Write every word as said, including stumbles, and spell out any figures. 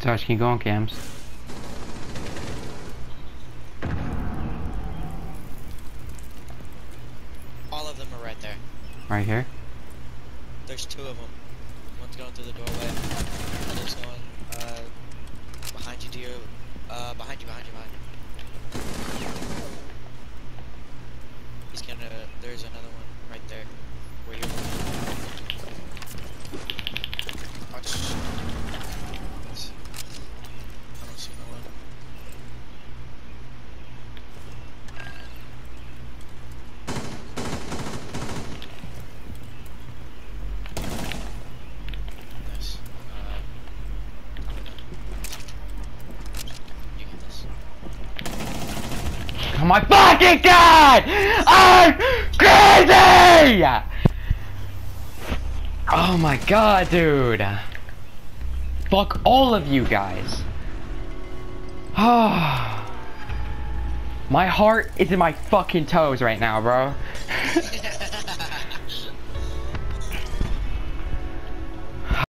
Josh, can you go on cams? All of them are right there. Right here? There's two of them. One's going through the doorway. Other's going uh, behind you, dear. Uh, behind you, behind you, behind you. He's gonna. There's another one right there. Where you're. Watch. I don't see no one. Nice. Uh, you get this. Oh my fucking god! I'm crazy! Oh my god, dude. Fuck all of you guys. Oh. My heart is in my fucking toes right now, bro.